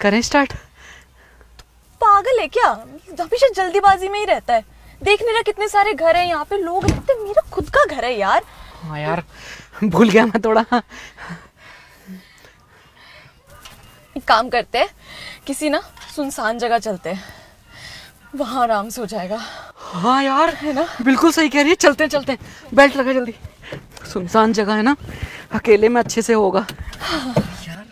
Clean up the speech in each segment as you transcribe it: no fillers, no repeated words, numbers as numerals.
करें स्टार्ट? पागल है क्या? हमेशा जल्दीबाजी में ही रहता है। देख नहीं रहा कितने सारे घर हैं यहाँ पे, लोग रहते हैं, मेरा खुद का घर है यार। हाँ यार, भूल गया मैं थोड़ा। एक काम करते हैं, किसी ना सुनसान जगह चलते हैं, वहां आराम से हो जाएगा। हाँ यार, है ना? बिल्कुल सही कह रही है। चलते चलते, बेल्ट लगा जल्दी। सुनसान जगह है ना, अकेले में अच्छे से होगा। यार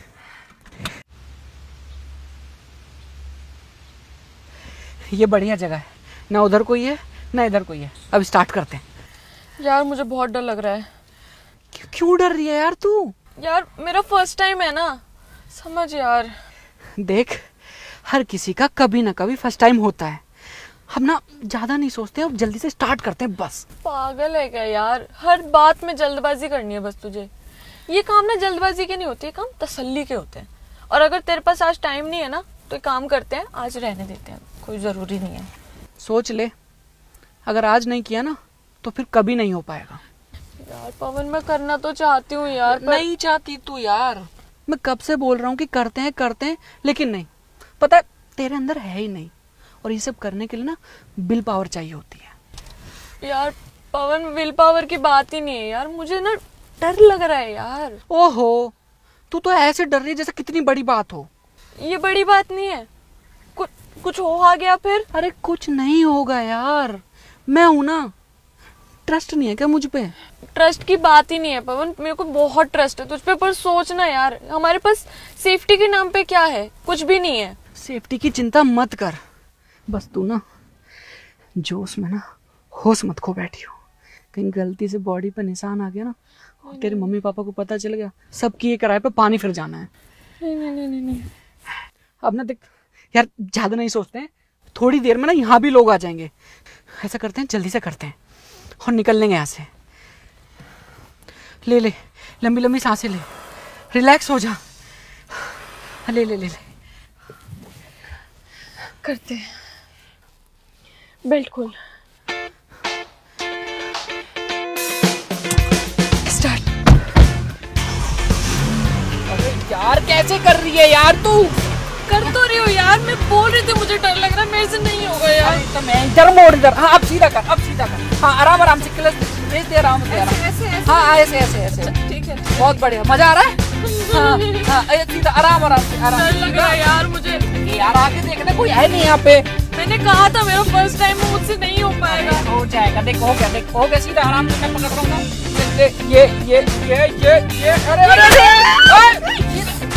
ये बढ़िया जगह है, ना उधर कोई है ना इधर कोई है। अब स्टार्ट करते हैं। यार मुझे बहुत डर लग रहा है। क्यों डर रही है यार तू? यार मेरा फर्स्ट टाइम है ना, समझ यार। देख, हर किसी का कभी ना कभी फर्स्ट टाइम होता है। हम ना ज्यादा नहीं सोचते, अब जल्दी से स्टार्ट करते हैं बस। पागल है क्या यार? हर बात में जल्दबाजी करनी है बस तुझे। ये काम ना जल्दबाजी के नहीं होते, ये काम तसल्ली के होते हैं। और अगर तेरे पास आज टाइम नहीं है ना, तो एक काम करते हैं, आज रहने देते हैं, कोई जरूरी नहीं है। सोच ले, अगर आज नहीं किया ना तो फिर कभी नहीं हो पाएगा। यार पवन, मैं करना तो चाहती हूँ यार, पर... नहीं चाहती तू यार। मैं कब से बोल रहा हूँ कि करते हैं, लेकिन नहीं। पता है, तेरे अंदर है ही नहीं। और ये सब करने के लिए ना विल पावर चाहिए होती है। यार पवन, विल पावर की बात ही नहीं है यार, मुझे ना डर लग रहा है यार। ओहो, तू तो ऐसे डर रही है जैसे कितनी बड़ी बात हो। ये बड़ी बात नहीं है। कुछ हो आ गया फिर? अरे कुछ नहीं होगा यार, मैं हूं ना। ट्रस्ट नहीं है क्या मुझ पे? ट्रस्ट की बात ही नहीं है पवन, मेरे को बहुत ट्रस्ट है तुझ पे, पर सोचना यार, हमारे पास सेफ्टी के नाम पे क्या है? कुछ भी नहीं है। सेफ्टी की चिंता मत कर, बस तू ना जोश में ना होश मत खो बैठी हो। कहीं गलती से बॉडी पे निशान आ गया ना और तेरे मम्मी पापा को पता चल गया, सब किए किराए पे पानी फिर जाना है। नहीं। अब ना देख यार, ज्यादा नहीं सोचते हैं, थोड़ी देर में ना यहाँ भी लोग आ जाएंगे। ऐसा करते हैं, जल्दी से करते हैं और निकल लेंगे यहाँ से। ले ले, लंबी लंबी सांसें ले, रिलैक्स हो जा। ले ले ले ले। करते हैं, बेल्ट खोल। स्टार्ट। अरे यार, कैसे कर रही है यार तू? कर तो रही हो यार, मैं बोल रही थी मुझे डर लग रहा है, मेरे से नहीं होगा यार। तो मैं इधर मोड़ इधर। हाँ अब सीधा कर, अब सीधा कर। हाँ आराम से, क्लच भेज दे, आराम से आराम। ऐसे हाँ ऐसे। ठीक है, बहुत बढ़िया, मजा आ रहा है। हाँ सीधा, आराम से आराम। डर लग रहा है यार मुझे। यार आगे देखने कोई है नहीं यहाँ पे। मैंने कहा था मेरा फर्स्ट टाइम है, मुझसे नहीं हो पाएगा। हो जाएगा, देख हो गया सीधा, आराम से मैं पकड़ रहा हूँ। ये अरे